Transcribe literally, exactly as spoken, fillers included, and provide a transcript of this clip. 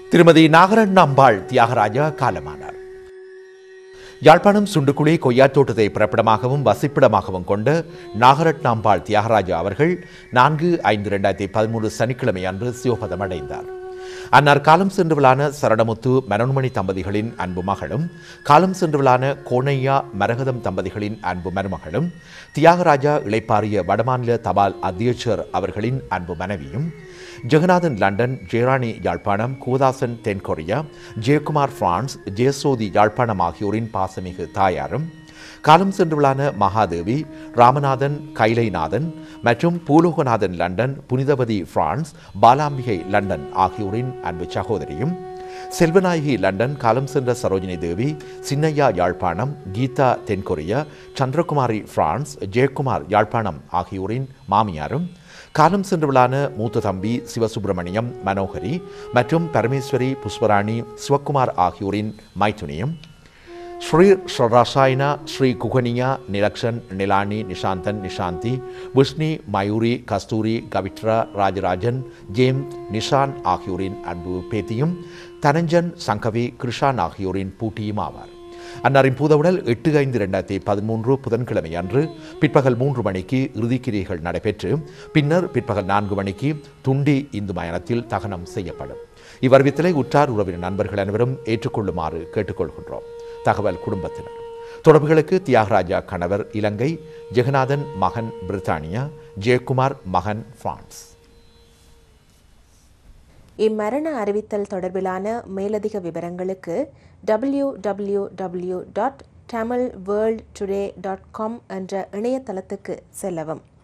திருமதி நாகரட்ன அம்பாள் தியாகராஜா காலமானார். யாழ்ப்பாணம் சுண்டுக்குழி கொய்யாத்தோட்டத்தை பிறப்பிடமாகவும் வசிப்பிடமாகவும் கொண்ட நாகரட்ன அம்பாள் தியாகராஜா அவர்கள் நான்கு ஐந்து இரண்டாயிரத்தி பதிமூன்று சனிக்கிழமை அன்று சிவபதம் அடைந்தார். அன்னார் காலம் சென்றுவிலான சரணமுத்து மனோன்மணி தம்பதிகளின் அன்பு மகளும், காலம் சென்றுவிலான கோணையா மரகதம் தம்பதிகளின் அன்பு மருமகளும், தியாகராஜா இளைப்பாறிய வடமாநில தபால் அத்தியட்சர் அவர்களின் அன்பு மனைவியும், ஜெகநாதன் லண்டன், ஜெயராணி யாழ்ப்பாணம், கூதாசன் தென்கொரியா, ஜெயக்குமார் பிரான்ஸ், ஜெயசோதி யாழ்ப்பாணம் ஆகியோரின் பாசமிகு தாயாரும், காலம் சென்றுவிலான மகாதேவி, ராமநாதன் கைலைநாதன் மற்றும் Poologanathan London, Punithavathy France, Balambikai London ஆகியோரின் அன்பு சகோதரியும், செல்வநாயகி லண்டன், காலம் சென்ற சரோஜினி தேவி, சின்னையா யாழ்ப்பாணம், கீதா தென்கொரியா, சந்திரகுமாரி பிரான்ஸ், ஜெயக்குமார் யாழ்ப்பாணம் ஆகியோரின் மாமியாரும், காலம் சென்றுவிலான மூத்த தம்பி சிவசுப்பிரமணியம், மனோகரி மற்றும் பரமேஸ்வரி, புஷ்பராணி, சிவக்குமார் ஆகியோரின் மைத்துனியும், ஸ்ரீ ரசாயனா, ஸ்ரீ குகனியா, நிலக்ஷன், நிலானி, நிஷாந்தன், நிஷாந்தி, விஷ்ணி, மயூரி, கஸ்தூரி, கவிட்ரா, ராஜராஜன், ஜேம், நிஷான் ஆகியோரின் அன்பு பேத்தியும், தனஞ்சன், சங்கவி, கிருஷான் ஆகியோரின் பூட்டியும் ஆவார். அன்னாரின் பூதவுடல் எட்டு ஐந்து இரண்டாயிரத்தி பதிமூன்று புதன்கிழமை அன்று பிற்பகல் மூன்று மணிக்கு இறுதிக்கிரியைகள் நடைபெற்று பின்னர் பிற்பகல் நான்கு மணிக்கு துண்டி இந்து மயானத்தில் தகனம் செய்யப்படும். இவ்வறிவித்தலை உற்றார் உறவினர் நண்பர்கள் அனைவரும் ஏற்றுக்கொள்ளுமாறு கேட்டுக்கொள்கின்றோம். தகவல் குடும்பத்தினர். தொடர்புகளுக்கு தியாகராஜா கணவர் இலங்கை, ஜெகநாதன் மகன் பிரித்தானியா, ஜெயக்குமார் மகன் பிரான்ஸ். இம்மரண அறிவித்தல் தொடர்பிலான மேலதிக விவரங்களுக்கு W W W dot Tamil world today dot com என்ற இணையதளத்துக்கு செல்லவும்.